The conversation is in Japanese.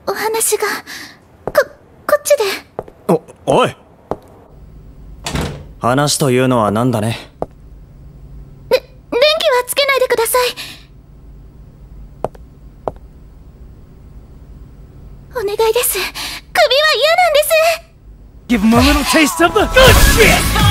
お話がこっちで。 おい、話というのはなんだね。 電気はつけないでください。お願いです。首は嫌なんです。 Give him a little taste of the good shit!